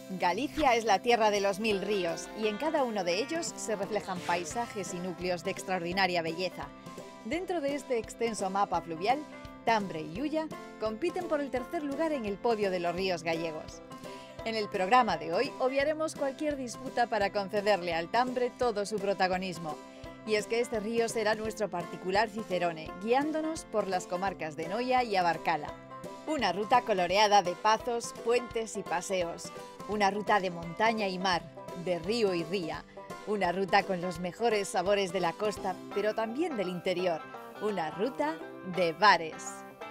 Galicia es la tierra de los 1000 ríos y en cada uno de ellos se reflejan paisajes y núcleos de extraordinaria belleza. Dentro de este extenso mapa fluvial, Tambre y Ulla compiten por el tercer lugar en el podio de los ríos gallegos. En el programa de hoy obviaremos cualquier disputa para concederle al Tambre todo su protagonismo. Y es que este río será nuestro particular cicerone, guiándonos por las comarcas de Noia y Abarcala. Una ruta coloreada de pazos, puentes y paseos. Una ruta de montaña y mar, de río y ría. Una ruta con los mejores sabores de la costa, pero también del interior. Una ruta de bares.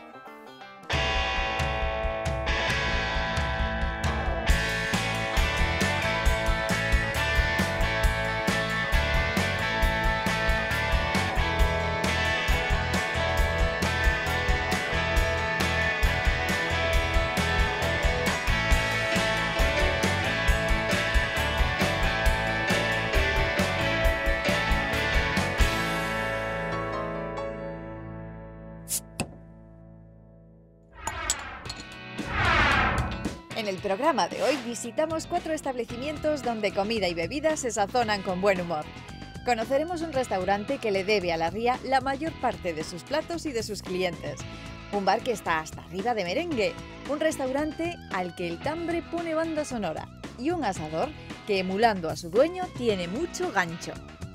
En el programa de hoy visitamos 4 establecimientos donde comida y bebida se sazonan con buen humor. Conoceremos un restaurante que le debe a la ría la mayor parte de sus platos y de sus clientes. Un bar que está hasta arriba de merengue. Un restaurante al que el Tambre pone banda sonora. Y un asador que, emulando a su dueño, tiene mucho gancho.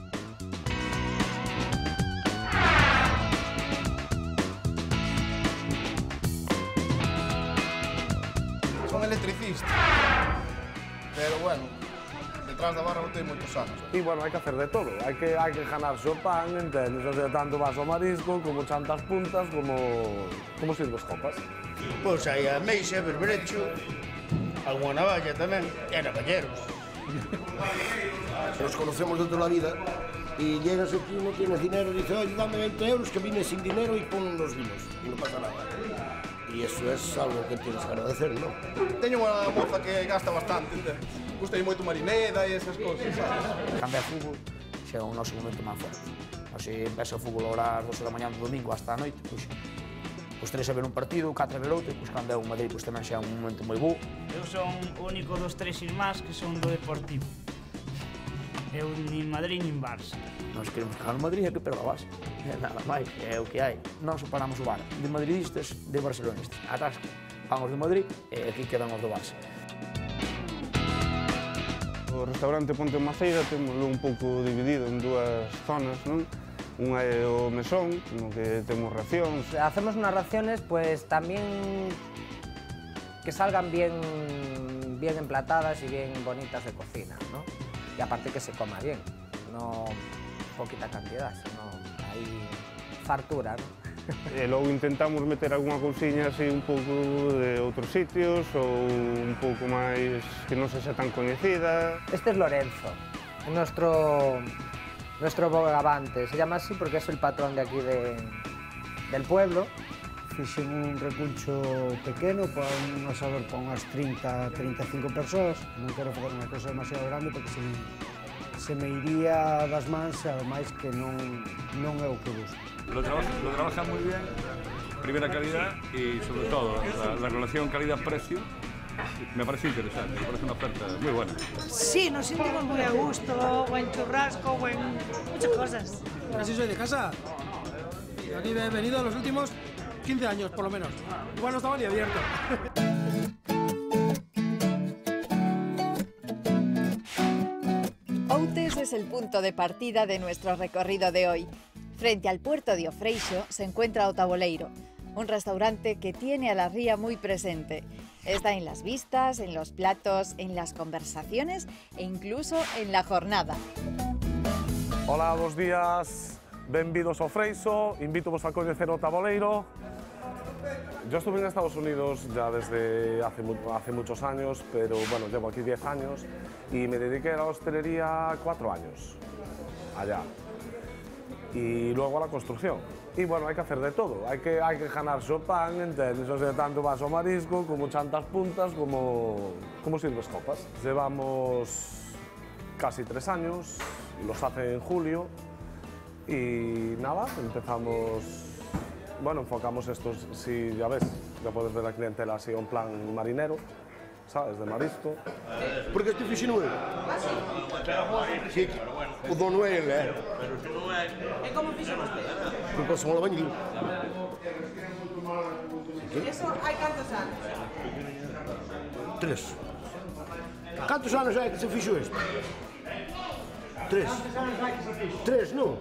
Son electricista, pero bueno, detrás da barra non ten moitos anos. E, bueno, hai que hacer de todo. Hai que ganarse o pan, entendes? O sea, tanto vas ao marisco, como chantas puntas, como sirves copas. Pois hai a meixa, berberecho, alguna navalla tamén, e navalleros. Nos conocemos de toda la vida y llegas aquí, no tienes dinero, dices, oye, dame 20 euros, que vine sin dinero y pon los vinos, y no pasa nada. Y eso es algo que tienes que agradecer, ¿no? Teño unha moza que gasta bastante, gustei moito marineda e esas cousas, sabes? Cando é fútbol, xa é o noso momento máis forte. Se empeza o fútbol a horas 12 da mañá do domingo hasta a noite, pois os 3 a ver un partido, 4 a ver outro, pois cando é o Madrid, pois tamén xa é un momento moi bo. Eu son o único dos 3 irmáns que son do Deportivo. Eu nin Madrid nin Barça. Nós queremos que gane o Madrid e que perda o Barça. Nada máis, é o que hai. Nós separamos o bar de madridistas de barcelonistas. Atrás van os de Madrid e aquí quedan os do Barça. O restaurante Ponte Maceira temos un pouco dividido en dúas zonas, non? Unha é o mesón, no que temos racións. Hacemos unas raciones pues también que salgan bien emplatadas y bien bonitas de cocina, ¿no? Y aparte que se coma bien, no poquita cantidad, sino hay fartura, ¿no? E logo intentamos meter algunha cousiña así un pouco de outros sitios ou un pouco máis que non sexa tan coñecida. Este es Lorenzo, nuestro bogavante, se llama así porque es el patrón de aquí del pueblo. Fixen un recuncho pequeno para un asador para unhas 30-35 persoas. Non quero facer unha cosa demasiado grande porque se me iría das mans e ademais que non é o que gusto. Lo trabaja muy bien, primera calidad y sobre todo la relación calidad-precio me parece interesante, me parece una oferta muy buena. Sí, nos sentimos muy a gusto, o en churrasco, o en muchas cosas. Así soy de casa. Y aquí he venido los últimos 15 años, por lo menos. Igual no estaba ni abierto. Outes es el punto de partida de nuestro recorrido de hoy. Frente al puerto de Ofreixo se encuentra O Taboleiro, un restaurante que tiene a la ría muy presente. Está en las vistas, en los platos, en las conversaciones e incluso en la jornada. Hola, bos días, benvidos ao Freixo, invítovos a coñecer O Taboleiro. Yo estuve en Estados Unidos ya desde hace muchos años, pero bueno, llevo aquí 10 años y me dediqué a la hostelería 4 años allá. Y luego a la construcción. Y bueno, hay que hacer de todo, hay que ganarse o pan, ¿entiendes? O sea, tanto vas ao marisco, como chantas puntas, como sirves copas. Llevamos casi 3 años, los hace en julio, y nada, empezamos, bueno, enfocamos estos, si ya ves, ya puedes ver la clientela así en plan marinero, sabes, de marisco. Porque este fixo non é? Sí, o dono é ele, E como fixo vostede? Porque son albañil. Eso hai cantos anos? 3. Cantos anos hai que se fixo isto? 3. 3, non?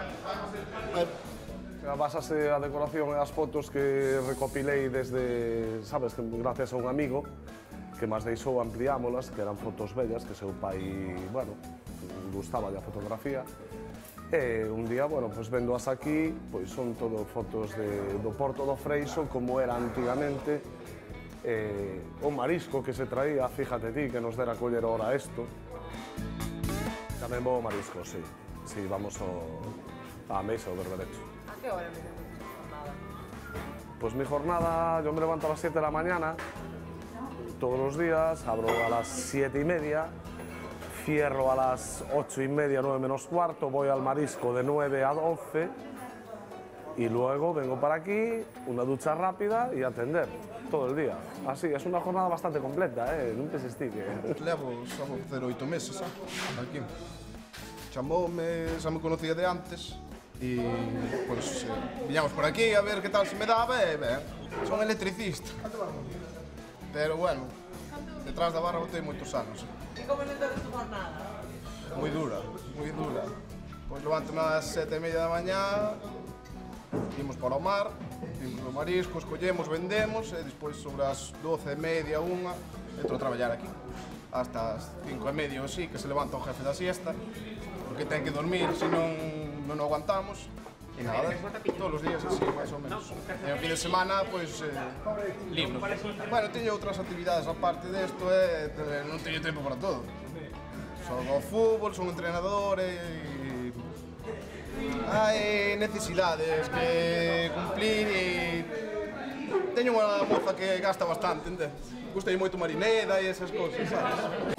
Basase a decoración e as fotos que recopilei desde, sabes, que gracias a un amigo que máis deixou ampliámolas, que eran fotos bellas, que seu pai, bueno, gustaba a fotografía. E un día, bueno, pues vendoas aquí, pois son todo fotos do Porto do Freixo, como era antigamente, o marisco que se traía, fíjate ti, que nos dera coller ahora esto. Tamén bo marisco, sí. Sí, vamos a mesa o berberecho. A que hora me deu tu jornada? Pues mi jornada, yo me levanto a las 7 de la mañana, todos los días, abro a las 7:30, cierro a las 8:30, 9 menos cuarto, voy al marisco de 9 a 12 y luego vengo para aquí, una ducha rápida y atender todo el día. Así, es una jornada bastante completa, non penses ti que... Levo só vou facer 8 meses, aquí. Chamoume, xa me conocía de antes e, pues, viñamos por aquí a ver que tal se me daba e, ben, son electricista. Pero, bueno, detrás da barra botei moitos anos. E como non deu tu jornada? Moi dura, moi dura. Pois levanto ás 7:30 da mañá, imos para o mar, imos no marisco, escollemos, vendemos e despois sobre as 12:30, 1, entro a traballar aquí. Hasta as 5:30 ou así, que se levanta o jefe da siesta, porque ten que dormir, senón non aguantamos. E nada, todos os días así, máis ou menos. E o fin de semana, pois, libre. Bueno, teño outras actividades aparte desto, non teño tempo para todo. Son ao fútbol, son entrenador e... hai necesidades que cumplir e... teño unha moza que gasta bastante, entendes? Gustei moito marineda e esas cousas, sabes?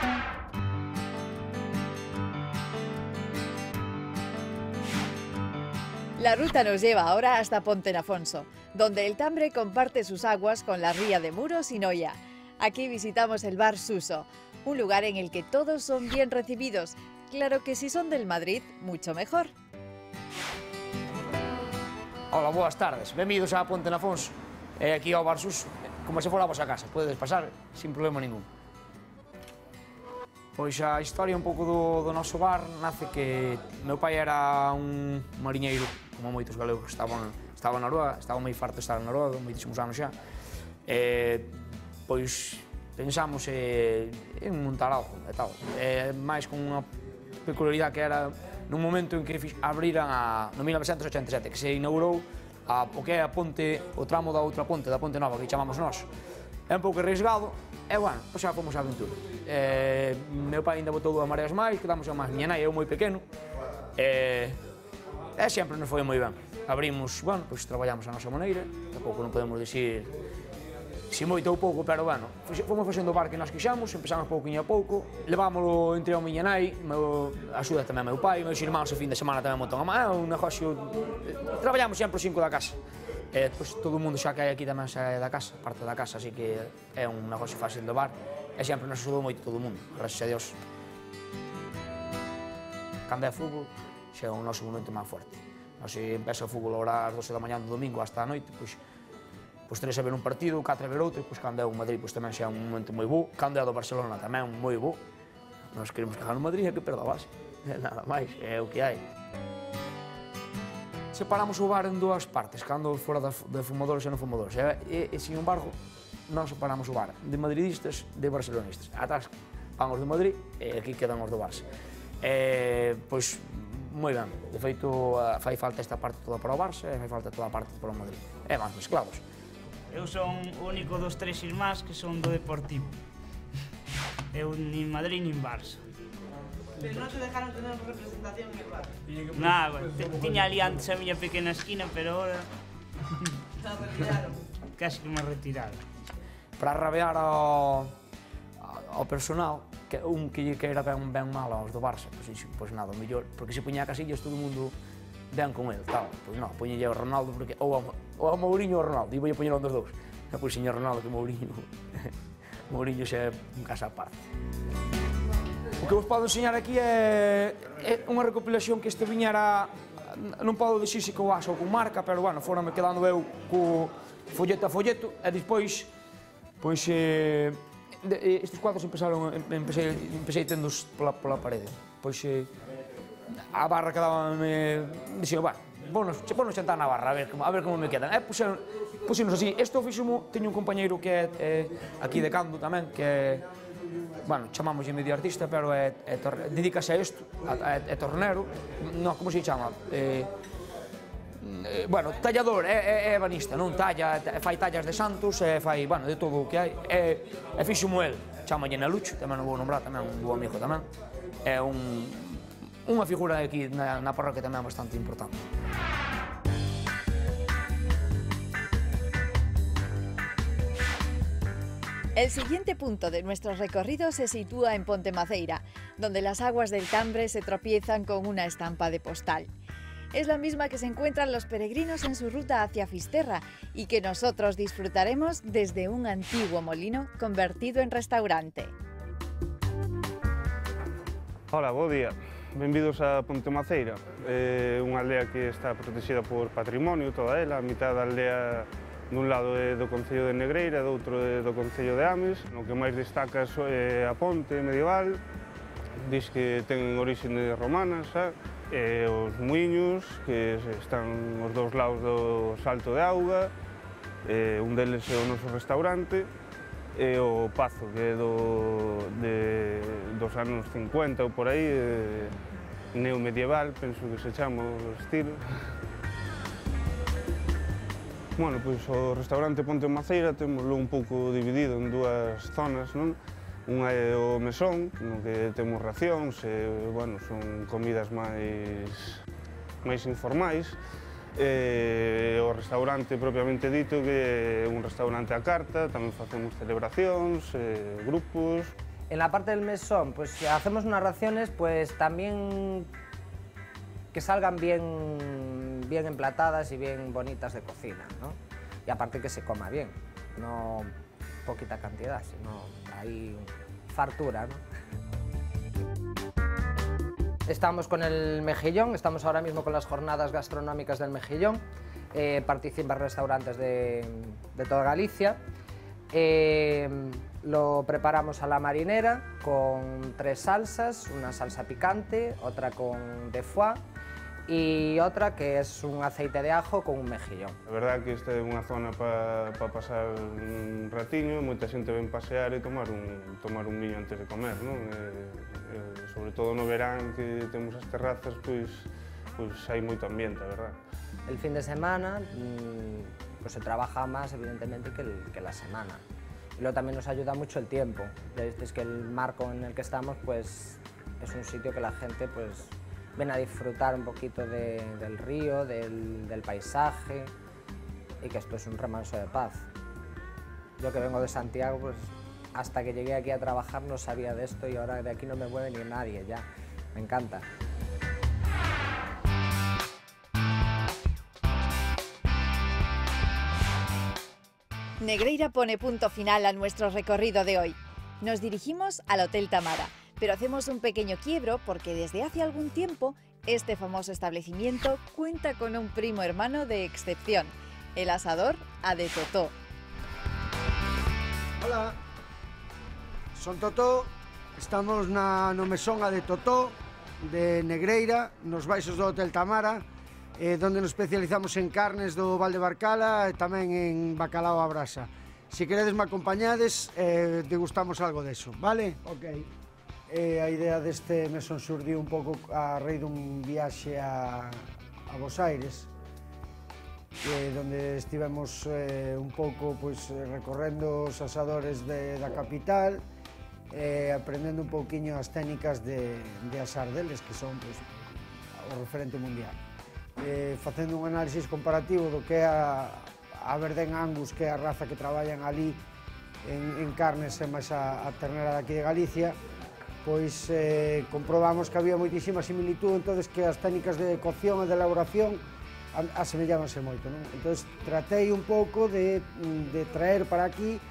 La ruta nos lleva ahora hasta Pontenafonso, donde el Tambre comparte sus aguas con la ría de Muros y Noia. Aquí visitamos el bar Suso, un lugar en el que todos son bien recibidos. Claro que si son del Madrid, mucho mejor. Hola, boas tardes. Benvidos a Pontenafonso, aquí ao bar Suso, como se fora a vosa casa. Podedes pasar sin problema ningún. Pois a historia un pouco do noso bar nace que meu pai era un mariñeiro, como moitos galegos que estaban na Noruega, estaba moi farto de estar na Noruega, moitísimos anos xa. Pois pensamos en montar algo e tal. Mais con unha peculiaridade que era nun momento en que abriran no 1987, que se inaugurou o que é a ponte, o tramo da outra ponte, da Ponte Nova, que chamamos nós. É un pouco arriesgado, e, bueno, pois xa fomos á aventura. Meu pai ainda botou 2 mareas máis, quedamos a máis. Miña nai, eu moi pequeno, e sempre nos foi moi ben. Abrimos, bueno, pois traballamos a nosa maneira, tampouco non podemos dicir si moito ou pouco, pero, bueno, fomos facendo o bar que nós quixamos, empezamos pouquinho a pouco, levámoslo entre a miña nai, axuda tamén meu pai, meus irmáns, o fin de semana tamén montan a man, un negocio, traballamos sempre os 5 da casa. Depois todo o mundo xa que hai aquí tamén xa é da casa, parte da casa, así que é un negocio fácil de bar e sempre nos axudou moito todo o mundo, gracias a Dios. Cando é fútbol, xa é o noso momento máis forte. Nós se empeza o fútbol a horas 12 da mañá do domingo hasta a noite, pois 3 a ver un partido, 4 a ver outro, pois cando é o Madrid pois tamén xa é un momento moi bo, cando é do Barcelona tamén moi bo. Nós queremos que gane o Madrid e que perda o Barça, nada máis, é o que hai. Separamos o bar en 2 partes, cando fora de fumadores e non fumadores. E, sin embargo, non separamos o bar de madridistas de barcelonistas. Atrás van os de Madrid e aquí quedan os do Barça. Pois, moi ben. De feito, fai falta esta parte toda para o Barça e fai falta toda a parte para o Madrid. É máis mezclados. Eu son o único dos 3 irmáns que son do Deportivo. Eu nin Madrid nin Barça. Pero non te dejaron tener representación en el bar. Nada, tiña ali antes a miña pequena esquina, pero ahora... Se retiraron. Casi que me retiraron. Para rabear ao personal, que un que era ben mal aos do Barça, pois nada, mellor, porque se poñía a Casillas todo o mundo ben con el, tal, pois non, poñelle ao Ronaldo, porque ou a Mourinho ou ao Ronaldo, e vou poñer un dos dous. Pois señor Ronaldo que Mourinho, Mourinhos é un caso aparte. O que vos podo enseñar aquí é unha recopilación que este viñera, non podo dicir se co ASA ou con marca, pero, bueno, fórame quedando eu co folleto a folleto, e despois, pois, estes cuadros empecé tendos pola parede. Pois, a barra quedábame, dixen, bueno, ponos xantar na barra, a ver como me quedan. E puxenos así. Este oficio teño un compañeiro que é aquí de Cando tamén, que é, bueno, chamámoslle medio artista, pero dedícase a isto, é tornero, non, como se chama? Bueno, tallador, é ebanista, non talla, fai tallas de santos, fai, bueno, de todo o que hai, e fixo mo el, chamalle Nalucho, tamén non vou nombrar, tamén un bo amigo tamén, é unha figura aquí na parroquia tamén bastante importante. El siguiente punto de nuestro recorrido se sitúa en Pontemaceira, donde las aguas del Tambre se tropiezan con una estampa de postal. Es la misma que se encuentran los peregrinos en su ruta hacia Fisterra y que nosotros disfrutaremos desde un antiguo molino convertido en restaurante. Hola, bo día. Benvidos a Pontemaceira, unha aldea que está protegida por patrimonio, toda ela, a mitad da aldea dun lado é do Concello de Negreira, do outro é do Concello de Ames. O que máis destaca é a ponte medieval, diz que ten orixes romanas, e os muiños, que están aos dous lados do salto de auga, un deles é o noso restaurante, e o Pazo, que é dos anos 50 ou por aí, neomedieval, penso que se chama o estilo. Bueno, pois o restaurante Pontemaceira temoslo un pouco dividido en dúas zonas, non? Unha é o mesón, no que temos racións, bueno, son comidas máis informais, e o restaurante propiamente dito, que é un restaurante á carta, tamén facemos celebracións, grupos. En la parte del mesón, pues hacemos unas raciones, pues también que salgan bien emplatadas y bien bonitas de cocina, ¿no? Y aparte que se coma bien, no poquita cantidad, sino hay fartura, ¿no? Estamos con el Mejillón, estamos ahora mismo con las jornadas gastronómicas del Mejillón, participan restaurantes de toda Galicia. Lo preparamos a la marinera con 3 salsas, una salsa picante, otra con de foie y otra que es un aceite de ajo con un mejillón. A verdade que esta é unha zona para pasar un ratiño, moita xente ven pasear e tomar un viño antes de comer, non? Sobre todo no verán que temos as terrazas, pois hai moito ambiente, a verdade. El fin de semana pues se trabaja más evidentemente que la semana. Y luego también nos ayuda mucho el tiempo. Es que el marco en el que estamos pues es un sitio que la gente pues ven a disfrutar un poquito del río, del paisaje y que esto es un remanso de paz. Yo que vengo de Santiago, pues hasta que llegué aquí a trabajar no sabía de esto y ahora de aquí no me mueve ni nadie ya. Me encanta. Negreira pone punto final a nuestro recorrido de hoy. Nos dirigimos al Hotel Tamara, pero hacemos un pequeño quiebro porque desde hace algún tiempo este famoso establecimiento cuenta con un primo hermano de excepción, el asador A de Totó. Hola, son Totó, estamos no mesón A de Totó de Negreira, nos baixos do Hotel Tamara, donde nos especializamos en carnes do Val de Barcala e tamén en bacalao á brasa. Se queredes me acompañades, degustamos algo deso, vale? Ok. A idea deste mesón surdiu un pouco a raíz dun viaxe a Bos Aires, donde estivemos un pouco recorrendo os asadores da capital, aprendendo un pouquiño as técnicas de asar deles, que son o referente mundial. Facendo un análisis comparativo do que é a Verdén Angus, que é a raza que traballan ali en carnes e máis a ternera daqui de Galicia, pois comprobamos que había moitísima similitud, entonces que as técnicas de cocción e de elaboración asemellábanse moito, non? Entón tratei un pouco de traer para aquí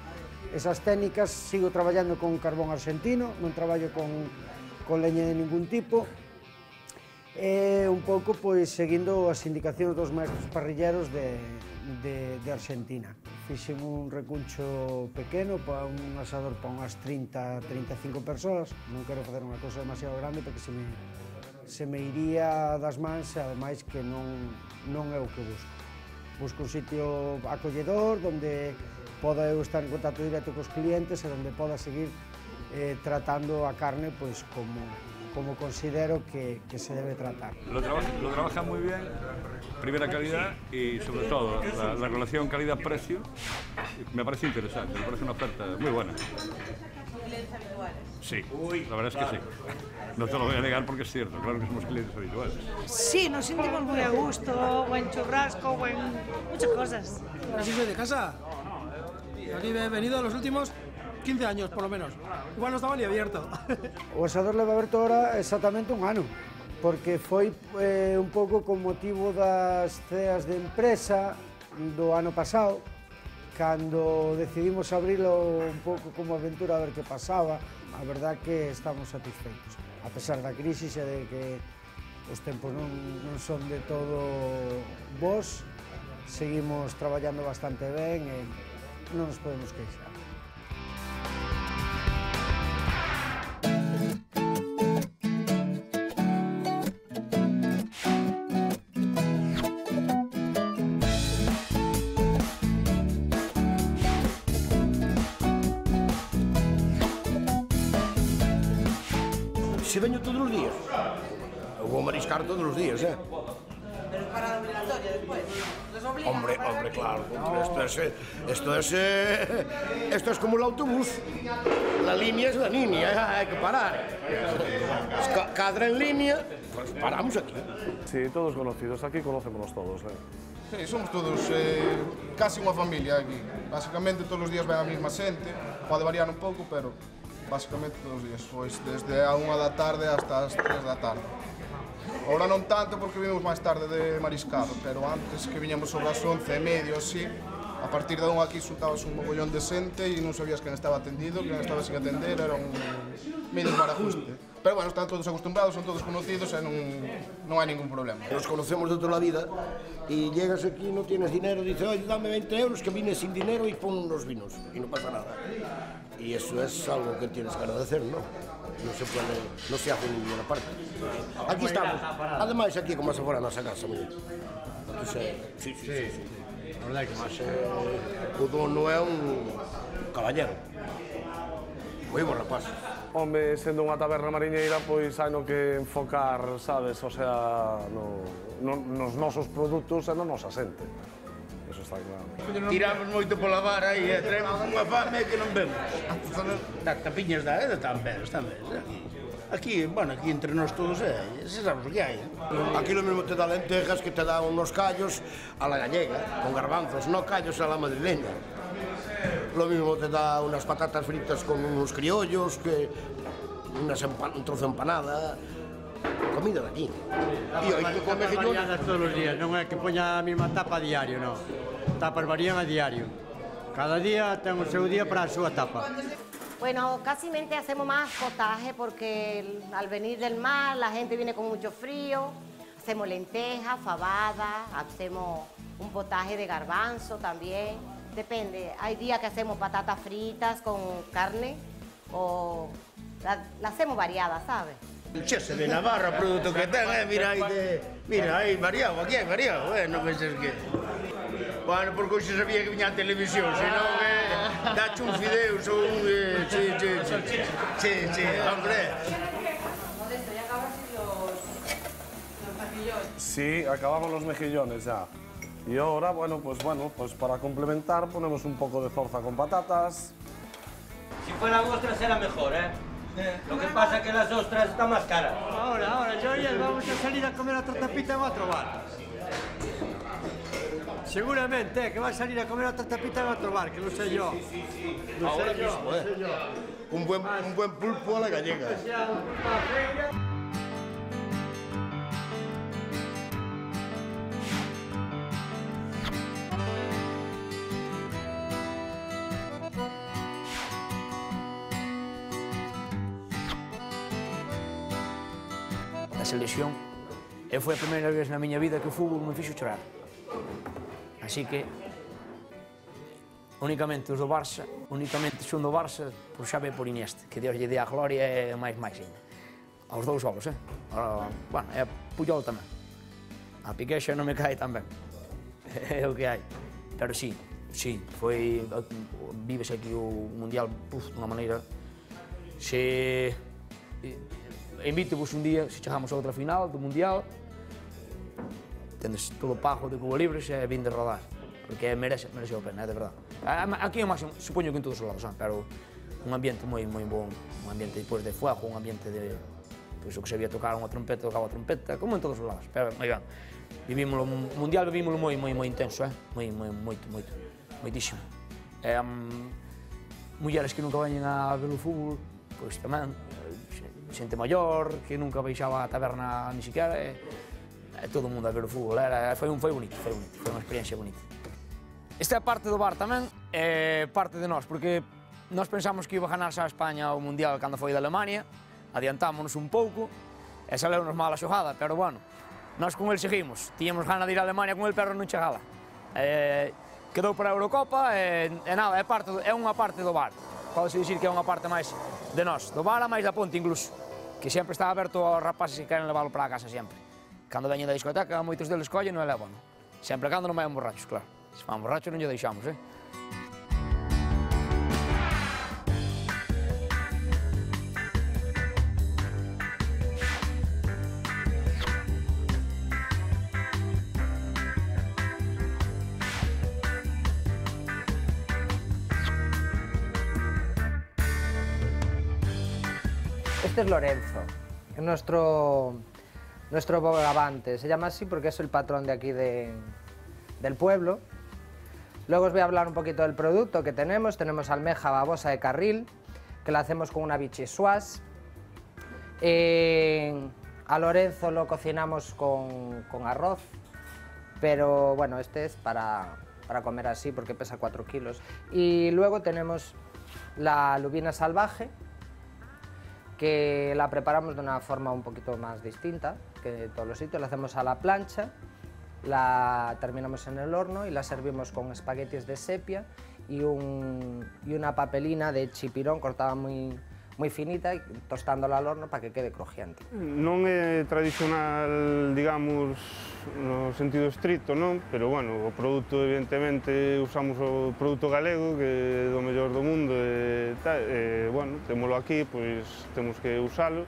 esas técnicas. Sigo traballando con carbón argentino, non traballo con leña de ningún tipo, e un pouco pois seguindo as indicacións dos maestros parrilleros de Argentina. Fixen un recuncho pequeno para un asador para unhas 30-35 persoas. Non quero facer unha cosa demasiado grande porque se me iría das mans, e ademais que non é o que busco. Busco un sitio acolledor onde poda eu estar en contacto directo cos clientes e onde poda seguir tratando a carne pois como considero que se debe tratar. Lo trabajan muy bien, primera calidad y sobre todo la relación calidad-precio me parece interesante, me parece una oferta muy buena. ¿Clientes habituales? Sí, la verdad es que sí. No te lo voy a negar porque es cierto, claro que somos clientes habituales. Sí, nos sentimos muy a gusto, buen churrasco, muchas cosas. Así soy de casa. Y aquí he venido los últimos 15 años, por lo menos. Igual no estaba ni abierto. O asador leva aberto ahora exactamente un ano, porque foi un pouco con motivo das ceas de empresa do ano pasado, cando decidimos abrilo un pouco como aventura a ver que pasaba. A verdad que estamos satisfeitos, a pesar da crisis e de que os tempos non son de todo bons, seguimos traballando bastante ben e non nos podemos queixar. Se veño todos os días. Eu vou mariscar todos os días, Pero es parada obligatoria después. ¿Los obligan Hombre, a parar? hombre, claro. Esto es como el autobús. La línea es la línea, hay que parar. Cadra en línea, pues paramos aquí. Sí, todos conocidos, aquí conocémonos todos. Sí, somos todos casi unha familia aquí. Básicamente todos os días ven a mesma xente, pode variar un pouco, pero básicamente todos os días, pois desde a 1 da tarde hasta as 3 da tarde. Ahora non tanto porque vimos máis tarde de mariscado, pero antes que viñamos sobre as 11:30 ou así, a partir de 1 aquí xuntabas un mogollón de xente e non sabías quen estaba atendido, quen estaba sin atender, era un medio barajuste. Pero bueno, están todos acostumbrados, son todos conocidos e non hai ningún problema. Nos conocemos de toda la vida y llegas aquí, no tienes dinero, dices, oye, dame 20 euros que vine sin dinero y pon unos vinos y no pasa nada. Y eso es algo que tienes que agradecer, ¿no? No se hace en ninguna parte. Aquí estamos. Además, aquí como se fuera a nosa casa, mira. Sí. A verdade que máis o dono é un caballero. Moi bo rapaz. Home, sendo unha taberna mariñeira, pois hai no que enfocar, sabes, o sea, nos nosos produtos e na nosa xente. Eso está claro. Tiramos moito pola vara e traemos unha fame que non vemos. Tapiñas da EDA tamén, Aquí, bueno, aquí entre nós todos, se sabes o que hai. Aquí lo mismo te da lentejas que te da unos callos a la gallega, con garbanzos, no callos a la madrileña. Lo mismo te da unas patatas fritas con unos criollos, que un trozo de empanada, comida de aquí. E hoy tú comes variadas todos os días, non é que poña a mesma tapa a diario, non. Tapas varían a diario. Cada día ten o seu día para a súa tapa. Bueno, casi hacemos más potaje porque al venir del mar la gente viene con mucho frío. Hacemos lentejas, fabada, hacemos un potaje de garbanzo también. Depende, hay días que hacemos patatas fritas con carne o la hacemos variada, ¿sabes? Xa se ve Navarra, o produto que ten, mira aí variado, aquí hai variado, non penses que... Bueno, porque hoxe sabía que viña a televisión, senón dache un fideus ou un... Sí, hombre. Modesto, ya acabas los mejillones. Sí, acabamos los mejillones ya. Y ahora, bueno, pues para complementar ponemos un poco de zorza con patatas. Si fueran ostras era mejor, ¿eh? Lo que pasa es que las ostras están más caras. Ahora, Joyel, vamos a salir a comer otra tapita en otro bar. Seguramente, que va a salir a comer otra tapita en otro bar, que no sé yo. No sé yo. Un buen pulpo a la gallega. da selección, e foi a primeira vez na miña vida que o fútbol me fixo chorar. Así que, únicamente os do Barça, únicamente son do Barça por Xavi e por Iniesta, que Dios lle dé a gloria e máis ainda. Aos dous solos, Bueno, e a Puyol tamén. A Piqué xa non me cae tan ben. É o que hai. Pero sí, foi... Vives aquí o Mundial dunha maneira... Se... Invito-vos un día, se chegamos a outra final do Mundial, tendes todo pago de Cuba Libres e vinde a rodar. Porque merece a pena, de verdade. Aquí é o máximo, supoño que en todos os lados, pero un ambiente moi bon, un ambiente depois de fuego, un ambiente de... Pois o que sabía tocar unha trompeta, tocaba a trompeta, como en todos os lados, pero moi ben. Vivimos o Mundial, vivimos moi intenso, moitísimo. Mulleres que nunca veñen a ver o fútbol, pois tamén, xente maior, que nunca baixaba a taberna ni siquiera, e todo o mundo a ver o fútbol, foi bonito, foi unha experiencia bonita. Esta é parte do bar tamén, é parte de nós, porque nós pensamos que iba a ganarse a España o Mundial cando foi de Alemania, adiantámonos un pouco, e saleu-nos mal a xogada, pero bueno, nós con el seguimos, tiñamos gana de ir a Alemania con el, pero non chegala. Quedou para a Eurocopa, e nada, é unha parte do bar, pode-se dicir que é unha parte máis de nós, do bar a máis da ponte incluso, que sempre está aberto aos rapaces que queren leválo para a casa sempre. Cando veñen da discoteca, moitos deles collen e levan, sempre cando non vayan borrachos, claro. Se van borrachos non lle deixamos, Este es Lorenzo, es nuestro bogavante. Se llama así porque es el patrón de aquí del pueblo. Luego os voy a hablar un poquito del producto que tenemos. Tenemos almeja babosa de carril, que la hacemos con una vichyssoise. A Lorenzo lo cocinamos con arroz, pero bueno, este es para comer así porque pesa 4 kilos. Y luego tenemos la lubina salvaje, que la preparamos de una forma un poquito más distinta que en todos los sitios. La hacemos a la plancha, la terminamos en el horno y la servimos con espaguetis de sepia y una papelina de chipirón cortada muy finita y tostándola al horno para que quede crujiente. Non é tradicional, digamos, no sentido estricto, non? Pero, bueno, o produto, evidentemente, usamos o produto galego, que é do mellor do mundo, e tal, bueno, témolo aquí, pois temos que usalo.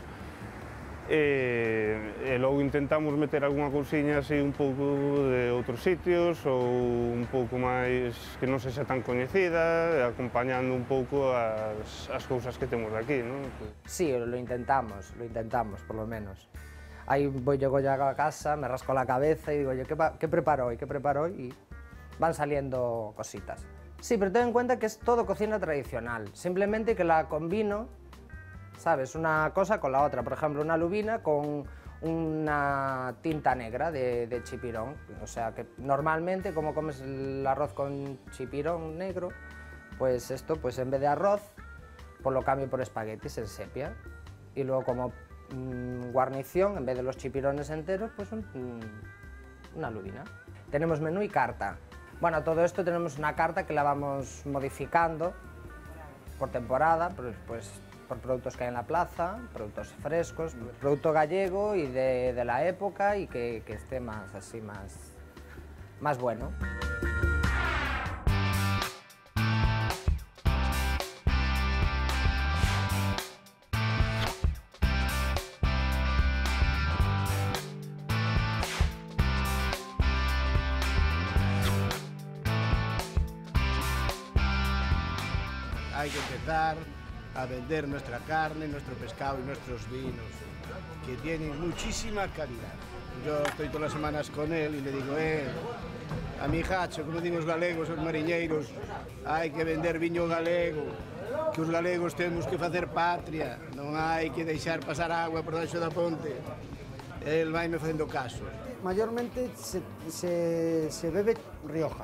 E logo intentamos meter algunha cousiña así un pouco de outros sitios ou un pouco máis que non sexa tan coñecida, acompañando un pouco as cousas que temos aquí, non? Sí, lo intentamos, por lo menos. Ahí llego ya a casa, me rasco la cabeza y digo, oye, ¿qué preparo hoy? ¿Qué preparo hoy? Y van saliendo cositas. Sí, pero ten en cuenta que es todo cocina tradicional, simplemente que la combino, ¿sabes? Una cosa con la otra. Por ejemplo, una lubina con una tinta negra de chipirón. O sea, que normalmente, como comes el arroz con chipirón negro, pues esto, pues en vez de arroz, pues lo cambio por espaguetis en sepia. Y luego como guarnición, en vez de los chipirones enteros, pues una lubina. Tenemos menú y carta. Bueno, todo esto tenemos una carta que la vamos modificando por temporada, pues por productos que hay en la plaza, productos frescos, producto gallego y de la época y que esté más así, más bueno. Hay que empezar a vender nuestra carne, nuestro pescado y nuestros vinos, que tienen muchísima calidad. Yo estoy todas las semanas con él y le digo, a mi hacho, como digo os galegos, os mariñeiros, hai que vender viño galego, que os galegos temos que facer patria, non hai que deixar pasar agua por debaixo da ponte. El vai me facendo caso. Mayormente se bebe Rioja.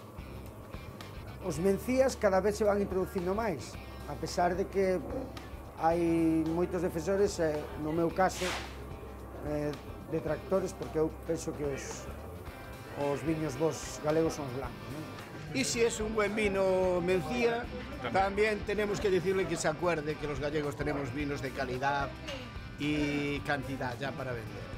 Os mencías cada vez se van introducindo máis, a pesar de que hai moitos defensores, no meu caso, detractores, porque eu penso que os viños vos galegos son os blancos, non? Y si es un buen vino Mencía, también tenemos que decirle que se acuerde que los gallegos tenemos vinos de calidad y cantidad ya para vender.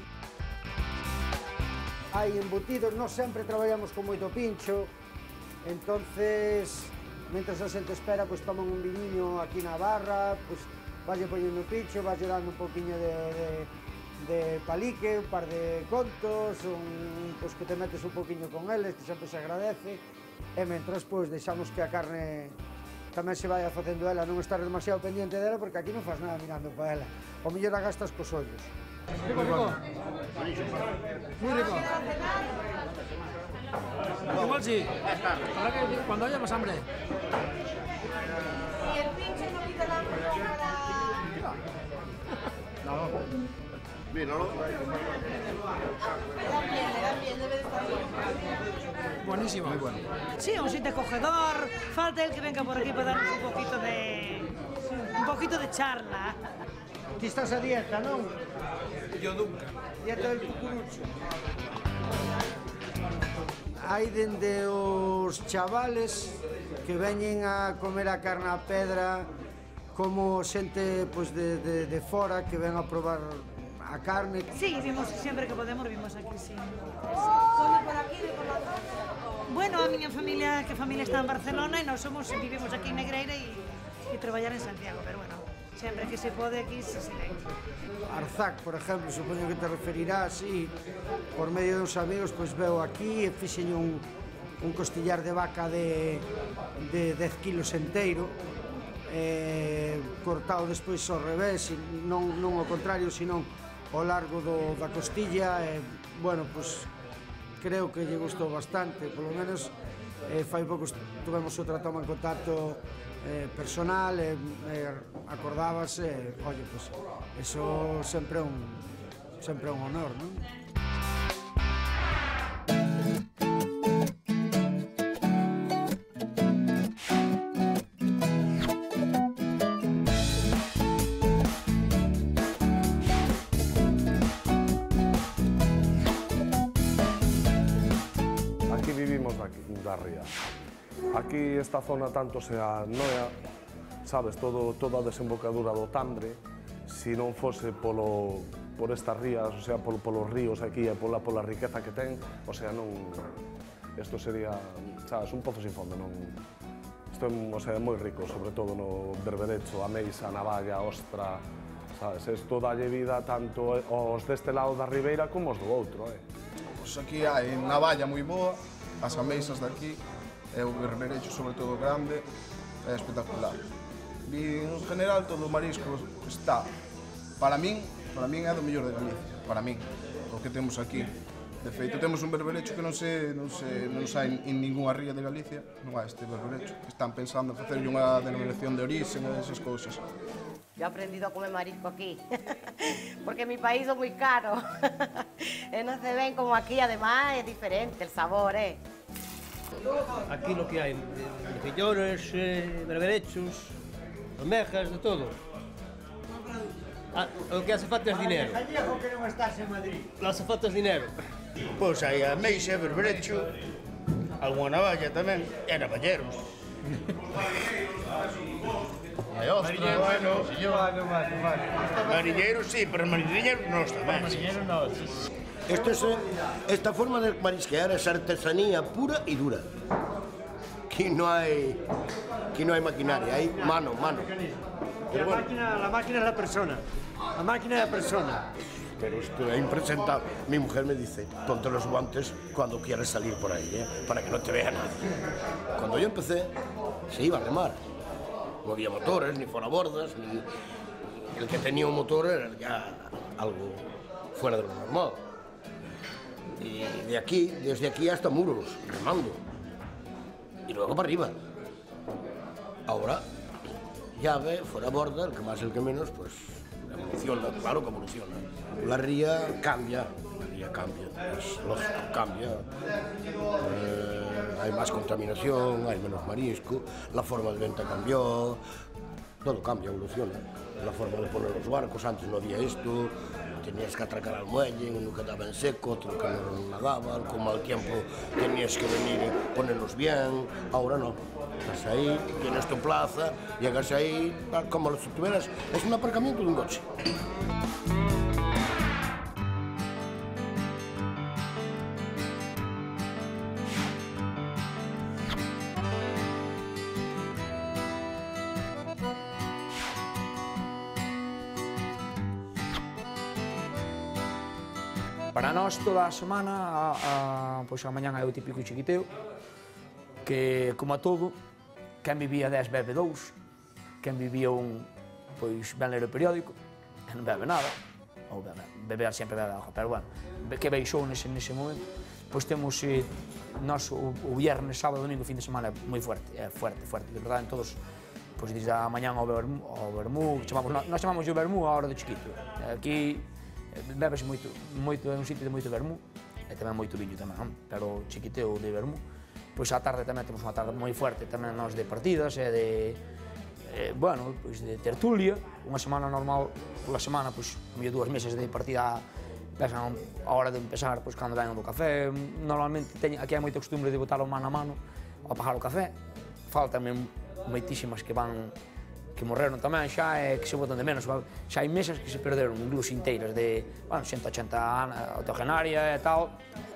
Hai embutidos, nós sempre traballamos con moito pincho, entonces, mentre a xente espera, pois toman un viñiño aquí na barra, pois valle poñendo pincho, valle dando un poquinho de palique, un par de contos, pois que te metes un poquinho con eles, que sempre se agradece, e mentras, pois, deixamos que a carne tamén se vaya facendo ela, non estar demasiado pendiente dela, porque aquí non faz nada mirando para ela. O mellor a gastas cos ollos. Rico, rico. Muy rico. Igual sí. Habrá que cuando haya más hambre. Y el pinche no quita la hambre para... No. Míralo. Le dan bien, debe de estar bien. Buenísimo. Muy bueno. Sí, un sitio acogedor. Falta el que venga por aquí para darnos un poquito de charla. Ti estás a dieta, non? Yo nunca. Dieta del cucurucho. Hai dende os chavales que veñen a comer a carne a pedra, como xente pois, de fora que ven a probar a carne. Sí, vimos siempre que podemos, vimos aquí, sí. ¿Son de por aquí, de por la zona? Bueno, a miña familia, que familia está en Barcelona, e nós vivimos aquí en Negreira e traballar en Santiago, pero bueno, sempre que se pode aquí se ven. Arzac, por exemplo, supoño que te referirás, e por medio dos amigos, pois veo aquí e fixen un costillar de vaca de 10 kilos enteiro, cortado despois ao revés, non ao contrario, sino ao largo da costilla, bueno, pois creo que lle gustou bastante, polo menos fai pouco tuvemos outra toma en contacto personal, acordábase, oye, pues, eso sempre é un honor, non? Aquí vivimos da ría. Aquí esta zona tanto sea Noia, sabes, toda a desembocadura do Tambre, se non fose por estas rías, o sea, polos ríos aquí e pola riqueza que ten, o sea, non... Isto sería, sabes, un pozo sin fondo, non... Isto é, o sea, moi rico, sobre todo no berberecho, a meixa, a navalla, a ostra, sabes, isto dalle vida tanto aos deste lado da ribeira como os do outro, Pois aquí hai navalla moi boa, as ameixas de aquí, e o berberecho, sobre todo grande, é espectacular. E, en general, todo o marisco está, para min é do mellor de Galicia, para min, o que temos aquí. De feito, temos un berberecho que non sai en ningunha ría de Galicia, non hai este berberecho. Están pensando en facerlle unha denominación de origen e esas cousas. Yo he aprendido a comer marisco aquí, porque en mi país son muy caros. No se ven como aquí, además es diferente el sabor, Aquí lo que hay, mejillones, berberechos, almejas, de todo. Lo que hace falta es dinero. Gallego que non estás en Madrid. Lo hace falta es dinero. Pois hai ameixa, berberecho, algunha navalla tamén, e navalleros. Hai ostra, bueno, mariñeiros sí, pero mariñeiros non tamén. Mariñeiros non. Esta forma de marisquear es artesanía pura y dura. Aquí no hay maquinaria, hay mano. Pero bueno. La máquina es la persona. La máquina es la persona. Pero esto es impresentable. Mi mujer me dice, ponte los guantes cuando quieras salir por ahí, para que no te vea nadie. Cuando yo empecé, se iba a remar. No había motores, ni forabordas, ni... El que tenía un motor era ya algo fuera de lo normal. Y desde aquí hasta Muros, remando. Y luego para arriba. Ahora, llave, fuera borda, el que más, el que menos, pues evoluciona, claro que evoluciona. La ría cambia, es lógico, cambia. Hay más contaminación, hay menos marisco, la forma de venta cambió, todo cambia, evoluciona. la forma de poner los barcos, antes no había esto, tenías que atracar al muelle, uno quedaba en seco, otro que no nadaba, con mal tiempo tenías que venir y ponerlos bien, ahora no. Estás ahí, tienes tu plaza, llegas ahí, como si tuvieras, es un aparcamiento de un coche. Para nós, toda a semana, pois a mañán é o típico chiquiteo, que, como a todo, quen vivía 10 bebe 2, quen vivía un, pois, ben ler o periódico, e non bebe nada, ou beber sempre bebe algo, pero bueno, que baixou nese momento, pois temos, nós, o viernes, sábado, domingo, fin de semana, moi fuerte, de verdade, en todos, pois, desde a mañán ao vermú, nós chamamos o vermú a hora do chiquito, aquí, bebes moito, é un sitio de moito vermú, e tamén moito viño tamén, pero chiquiteo de vermú. Pois á tarde tamén temos unha tarde moi fuerte tamén nós de partidas e de, bueno, pois de tertulia, unha semana normal, pola semana, pois, medio 2 meses de partida, pesan a hora de empezar, pois, cando vengan do café, normalmente aquí hai moita costumbre de botar o mano a mano ao pagar o café, faltan moitísimas que van, que morreron tamén xa e que se botan de menos. Xa hai mesas que se perderon, incluso inteiras de, bueno, 180 anos, autogenaria e tal,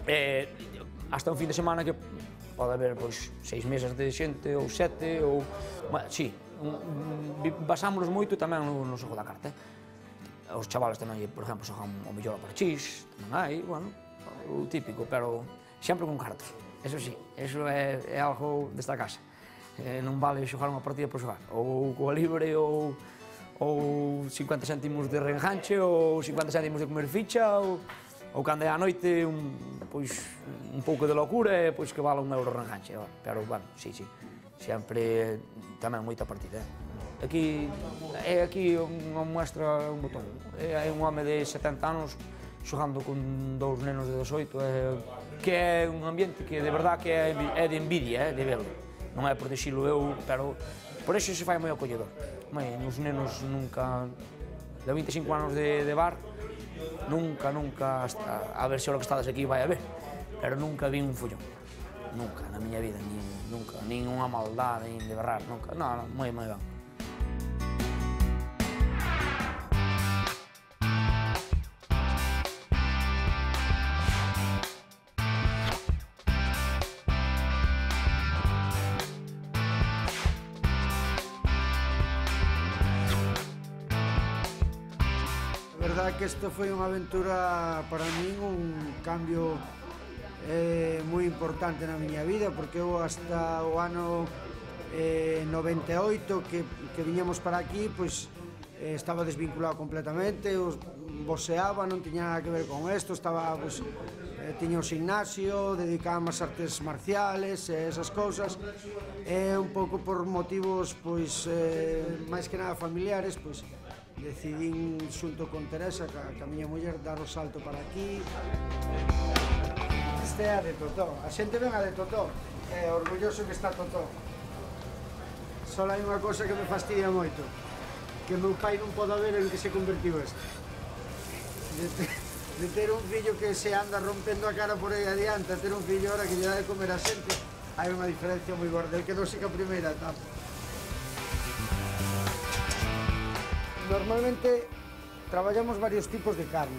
hasta un fin de semana que pode haber, pois, 6 mesas de xente, ou 7, ou, bueno, sí, basámonos moito tamén no xogo da carta. Os chavales tamén, por exemplo, xogan o mellor a parchís, tamén hai, bueno, o típico, pero sempre con cartas, eso sí, eso é algo desta casa. Non vale xogar unha partida por xogar, ou coa libre, ou 50 céntimos de reenganche, ou 50 céntimos de comer ficha, ou cando é a noite, pois, un pouco de locura, pois que vale €1 reenganche, pero, bueno, sí, sempre tamén moita partida. Aquí unha muestra un botón, é un home de 70 anos xogando con 2 nenos de 18, que é un ambiente que de verdad que é de envidia, de verlo. Non é por dixilo eu, pero por iso se fai moi acolledor. Os nenos nunca, de 25 anos de bar, nunca, a ver se o que estades aquí vai a ver, pero nunca vi un follón, nunca, na miña vida, nunca, nin unha maldade, nin de berrar, nunca, non, moi ben. Que isto foi unha aventura para min, un cambio moi importante na miña vida, porque eu hasta o ano 98 que viñamos para aquí, pois estaba desvinculado completamente, boxeaba, non tiña nada que ver con isto, estaba, pois, tiña o gimnasio, dedicábame ás artes marciales e esas cousas, e un pouco por motivos, pois, máis que nada familiares, pois, decidín xunto con Teresa, que a miña muller, dar o salto para aquí. Este é a de Totó, a xente ven a de Totó, é orgulloso que está Totó. Só hai unha cosa que me fastidia moito, que meu pai non pode ver en que se convertiu isto. De ter un fillo que se anda rompendo a cara por aí adiante, a ter un fillo ahora que lle dá de comer a xente, hai unha diferencia moi gorda, el quedou que a primeira etapa. Normalmente traballamos varios tipos de carne.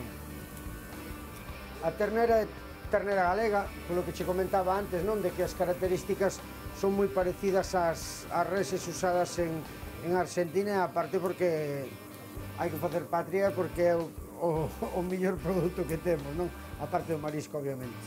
A ternera é ternera galega, polo que che comentaba antes, non, de que as características son moi parecidas ás reses usadas en Argentina, aparte porque hai que facer patria, porque é o mellor produto que temos, non? Aparte do marisco, obviamente.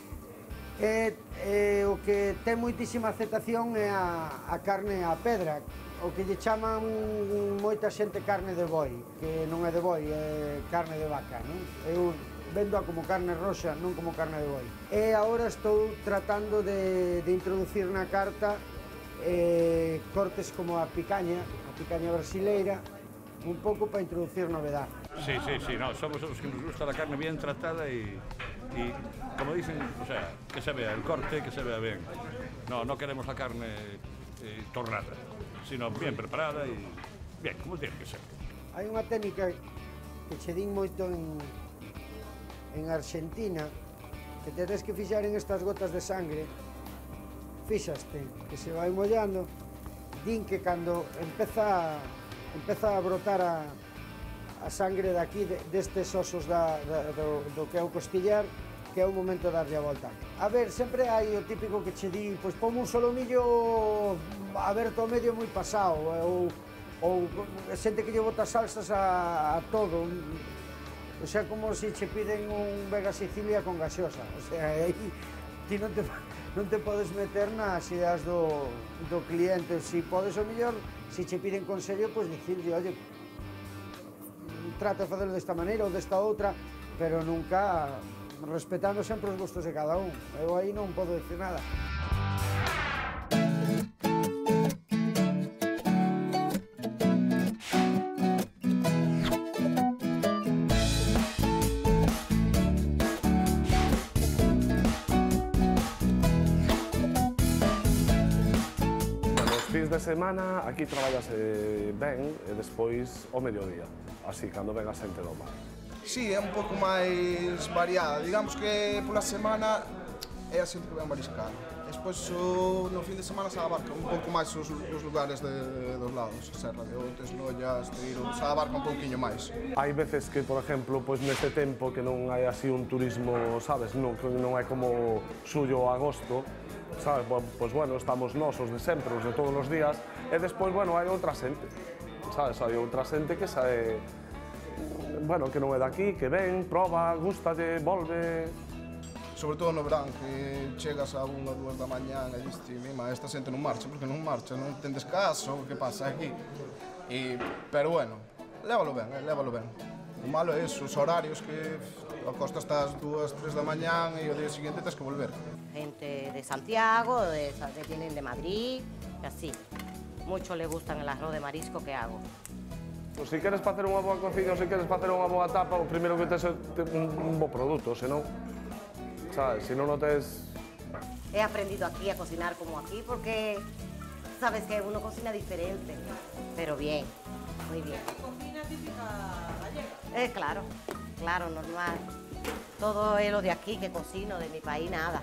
O que ten moitísima aceptación é a carne a pedra, o que lle chaman moita xente carne de boi, que non é de boi, é carne de vaca, non? Eu vendo como carne roxa, non como carne de boi. E agora estou tratando de introducir na carta cortes como a picaña brasileira, un pouco para introducir novedad. Sí, no, somos os que nos gusta la carne bien tratada y como dicen, o sea, que se vea el corte, que se vea bien. No queremos la carne torrada, sino bien preparada y bien, como tiene que ser. Hai unha técnica que che din moito en Argentina, que te tens que fixar en estas gotas de sangre, fíxaste que se vai mollando, din que cando empeza a brotar a sangre daqui, destes osos do que é o costillar, que é o momento de darlle a volta. A ver, sempre hai o típico que che di, pois pon un solomillo aberto ao medio moi pasado, ou xente que lle bota salsas a todo. O sea, como se che piden un Vega Sicilia con gaseosa. O sea, aí ti non te podes meter nas ideas do cliente. Si podes o mellor, se che piden consello, pois dicirle, oye, trata de facelo desta maneira ou desta outra, pero nunca respetando sempre os gustos de cada un. Eu aí non podo dicir nada. De semana aquí traballase ben e despois o mediodía, así cando ven a xente do mar. Sí, é un pouco máis variada. Digamos que pola semana é a xente que ven mariscar. Despois no fin de semana se abarca un pouco máis os lugares dos lados, Serra de Outes, Lolla, Esteiro, se abarca un pouquiño máis. Hai veces que, por exemplo, pois neste tempo que non hai así un turismo, sabes, non é como xullo ou agosto, sabes, pois bueno, estamos nós os de sempre, os de todos os días, e despois, bueno, hai outra xente, sabes, hai outra xente que sae, bueno, que non é daqui, que ven, proba, gustalle, volve. Sobre todo no verán, que chegas a 1 ou 2 da mañá e dices, mima, esta xente non marcha, porque non marcha, non ten descanso, o que pasa aquí? Pero bueno, lévalo ben, lévalo ben. O malo é iso, os horarios que acostas hasta as 2, 3 da mañá e o día seguinte tens que volver. Gente de Santiago, que vienen de Madrid, y así. Mucho le gustan el arroz de marisco que hago. Pues si queres facer unha boa cociña ou se queres facer unha boa tapa, o primeiro que tes é un bo produto, senón, sabes, se non o tes... He aprendido aquí a cocinar como aquí porque sabes que uno cocina diferente, pero bien, muy bien. ¿Cocina típica gallega? Claro, claro, normal. Todo es lo de aquí que cocino, de mi país nada.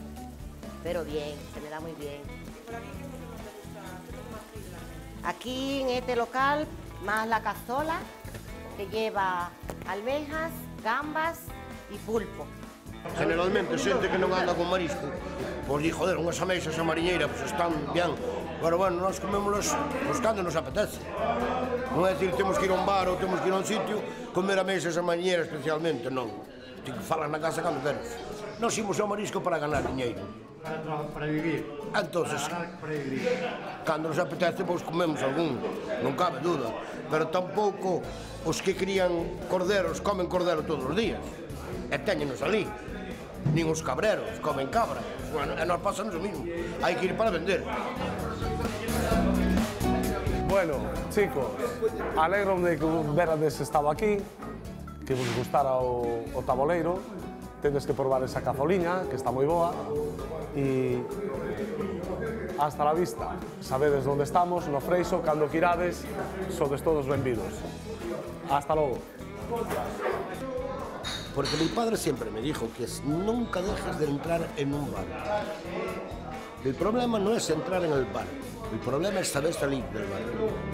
Pero bien, se me da muy bien. ¿Y por aquí qué es lo que te gusta? ¿Qué es más fácil? Aquí en este local, más la cazola, que lleva almejas, gambas y pulpo. Generalmente, xente que non anda con marisco, pois di, joder, unhas ameixas a mariñeira, pois están bien. Pero bueno, nós comémolas cando nos apetece. Non é dicir, temos que ir a un bar ou temos que ir a un sitio, comer ameixas a mariñeira especialmente, non. Ti falas na casa cando queres. Nós imos ao marisco para ganar diñeiro. Para vivir. Entonces, cando nos apetece, pois comemos algún, non cabe duda. Pero tampouco os que crían corderos comen cordero todos os días. E teñenos ali. Nin os cabreros comen cabra. Bueno, e nos pasamos o mismo. Hai que ir para vender. Bueno, chicos, alegro de que verades estado aquí, que vos gustara o taboleiro. Tedes que probar esa cazoliña, que está moi boa. E hasta la vista. Sabedes onde estamos, no Freixo, cando quirades, sodes todos benvidos. Hasta logo. Porque mi padre siempre me dijo que nunca dejes de entrar en un bar. El problema no es entrar en el bar, el problema es saber salir del bar.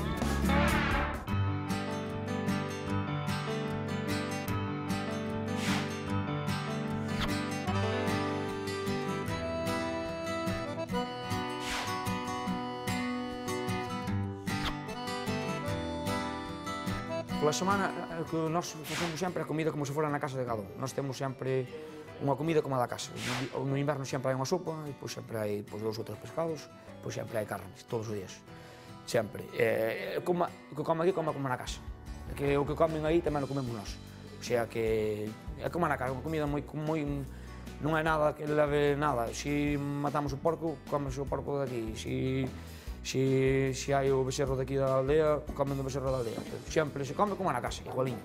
Pola semana, que nós facemos sempre a comida como se fora na casa de cada un. Nós temos sempre unha comida como a da casa. No inverno sempre hai unha sopa, e pois sempre hai 2 ou 3 pescados, pois sempre hai carnes, todos os días. Sempre. O que come aquí, come como na casa. Que o que comen aí tamén o comemos nós. O sea que é como na casa, unha comida moi non é nada que leve nada. Se matamos o porco, comes o porco de aquí. Se hai o becerro daqui da aldea, comen o becerro da aldea. Sempre se come como na casa, igualiño.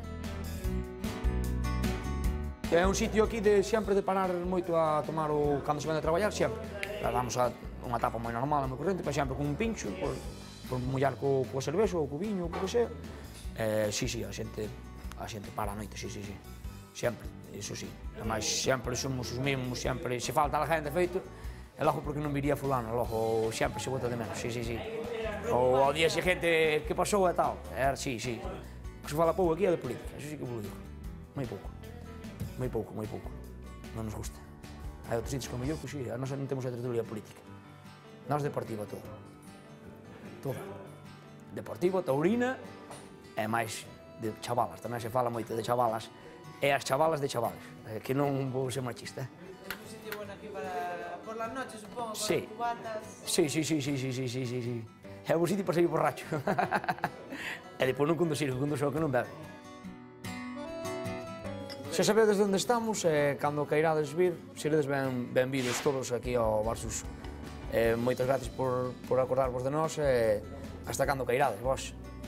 É un sitio aquí de sempre de parar moito a tomar o cando se vende a traballar, sempre. Damos unha tapa moi normal, moi corrente, pero sempre con un pincho, por mollar coa cervexa ou co viño, ou co que sea. Sí, a xente para a noite, sí. Sempre, iso sí. Ademais, sempre somos os mesmos, sempre, se falta a gente, feito, e logo porque non viría fulano, logo sempre se bota de menos, sí. Ou ao día seguinte, que pasou e tal, sí. O que se fala pouco aquí é de política, iso sí que vos digo. Moi pouco. Non nos gusta. Hai outros sitios como yo, que sí, nós non temos a tertulia política. Nós deportiva todo. Deportivo, taurina, e máis de chavalas, tamén se fala moito de chavalas, e as chavalas de chavales, que non vou ser machista. Un sitio bueno aquí para por las noches, supongo, con Sí. cubatas. Sí. É un sitio para sair borracho. E depois non conducir, que conduzo que non bebe. Se sabedes onde estamos, cando queirades vir, seredes benvidos todos aquí ao Barsus. Moitas gracias por acordarvos de nós, hasta cando queirades, vos.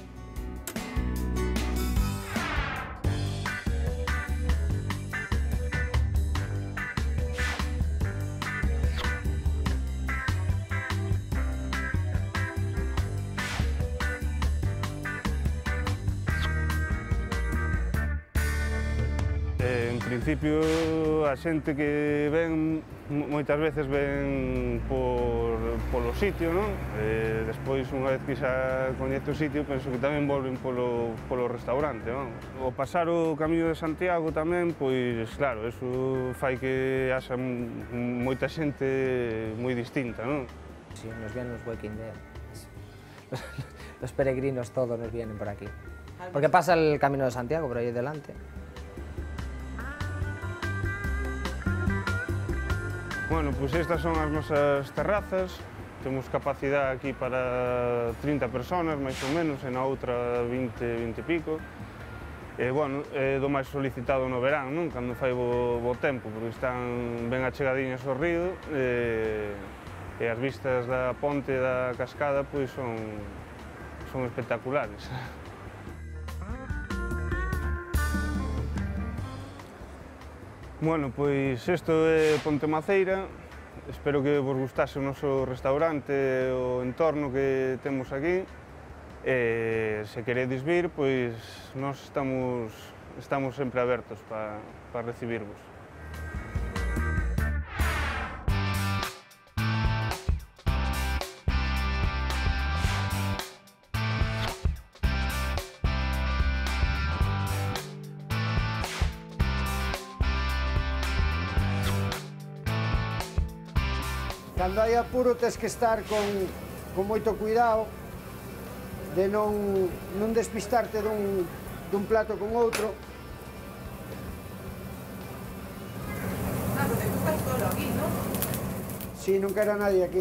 En principio, a xente que ven, moitas veces ven polo sitio, non? Despois, unha vez que xa coñece o sitio, penso que tamén volven polo restaurante, non? O pasar o Camiño de Santiago tamén, pois, claro, eso fai que haxa moita xente moi distinta, non? Sí, nos vienen los Walking Dead. Los peregrinos todos nos vienen por aquí. Porque pasa el Camino de Santiago por ahí delante. Bueno, pois estas son as nosas terrazas. Temos capacidade aquí para 30 personas, máis ou menos, e na outra 20 e pico. E, bueno, é do máis solicitado no verán, non? Cando fai bo tempo, porque están ben achegadiñas ao río e as vistas da ponte e da cascada pois son espectaculares. Bueno, pois isto é Ponte Maceira. Espero que vos gustase o noso restaurante e o entorno que temos aquí. E se queredes vir, pois nós estamos sempre abertos para recibirvos. Cando hai apuro tes que estar con moito cuidado de non despistarte dun plato con outro. Claro, te estás solo aquí, ¿no? Si, non quero nadie aquí.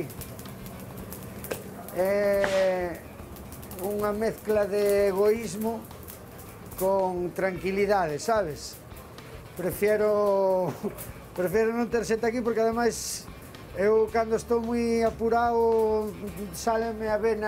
É unha mezcla de egoísmo con tranquilidade, sabes? Prefiero non ter xente aquí porque ademais eu, cando estou moi apurado, sáleme a vena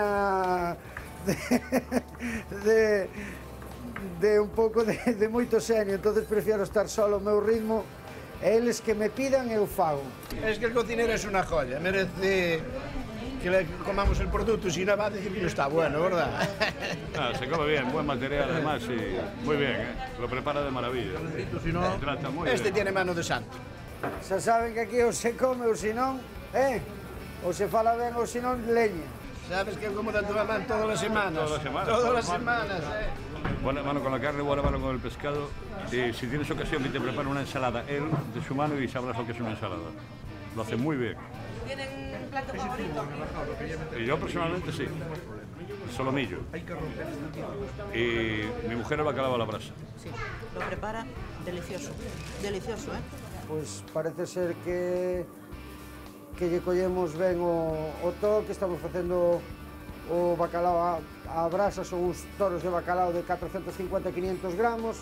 de un pouco de moito xenio, entonces prefiero estar solo ao meu ritmo, e eles que me pidan eu fago. Es que el cocinero es una joya, merece que le comamos el producto, si no va a decir que no está bueno, ¿verdad? Se come bien, buen material además y muy bien, lo prepara de maravilla. Trata muy Este bien. tiene mano de santo. Xa saben que aquí ou se come ou se non, ou se fala ben ou se non, leña. Sabes que como tanto van todas las semanas. Todas las semanas. Todas las semanas, Buena mano con la carne, buena mano con el pescado. Y si tienes ocasión que te prepara una ensalada, él de su mano y sabrás lo que es una ensalada. Lo hace muy bien. ¿Tienen un plato favorito? Y yo personalmente sí. El solomillo. Y mi mujer el bacalao a la brasa. Sí, lo prepara delicioso. Delicioso, ¿eh? Pois parece ser que lle collemos ben o toque, estamos facendo o bacalao a brasa, son uns toros de bacalao de 450-500 gramos,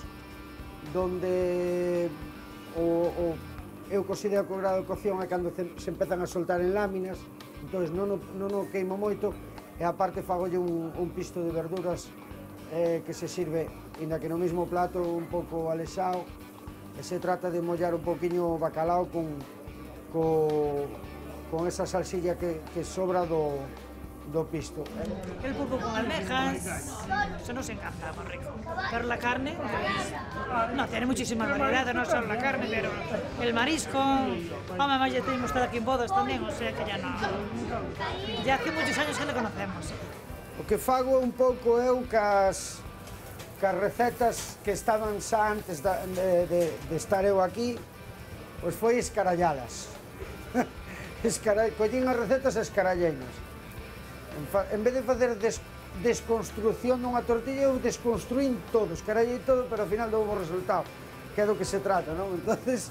donde eu considero que o grado de cocción é cando se empezan a soltar en láminas, entón non o queimo moito, e aparte fagolle un pisto de verduras que se sirve, inda que no mesmo plato un pouco alexao, e se trata de mollar un poquinho o bacalao con esa salsilla que sobra do pisto. El pulpo con almejas, eso nos encanta, muy rico. Pero la carne, pues, no, tiene muchísimas variedades, no solo la carne, pero el marisco, además ya tenemos estado aquí en bodas también, o sea que ya no... Ya hace muchos años que le conocemos. O que fago un pouco eu cas recetas que estaban xa antes de estar eu aquí, pois foi escaralladas. Collín as recetas escaralleinas. En vez de facer desconstrucción dunha tortilla, eu desconstruín todo, escarallei todo, pero ao final dou o resultado, que é do que se trata, non? Entonces,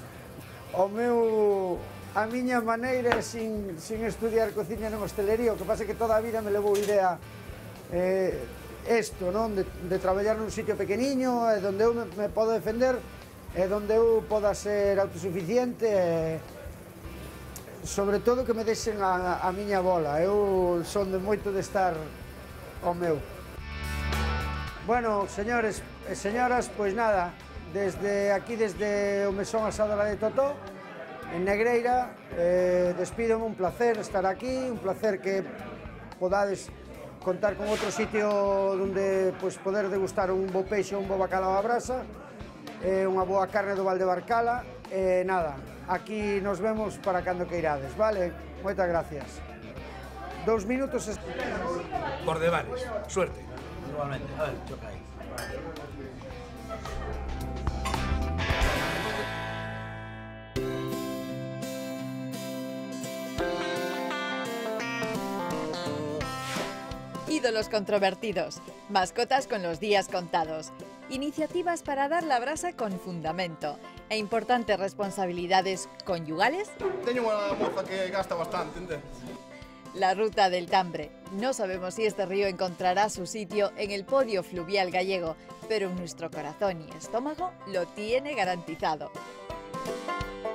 a miña maneira é sin estudiar cociña en hostelería, o que pasa é que toda a vida me levou idea isto, non? De traballar nun sitio pequeniño, onde eu me podo defender, onde eu poda ser autosuficiente, sobre todo que me deixen a miña bola. Eu son de moito de estar ao meu. Bueno, señores e señoras, pois nada, desde aquí, desde o Mesón Asadora de Totó, en Negreira, despídome, un placer estar aquí, un placer que podades contar con outro sitio onde poder degustar un bo peixe, un bo bacalao á brasa, unha boa carne do Valdebarcala, e nada, aquí nos vemos para cando queirades, vale? Moitas gracias. 2 minutos... Por debares, suerte. Igualmente, a ver, choca aí. Ídolos controvertidos, mascotas con los días contados, iniciativas para dar la brasa con fundamento e importantes responsabilidades conyugales. Teño unha moza que gasta bastante, entende? La ruta del Tambre. No sabemos si este río encontrará su sitio en el podio fluvial gallego, pero nuestro corazón y estómago lo tiene garantizado.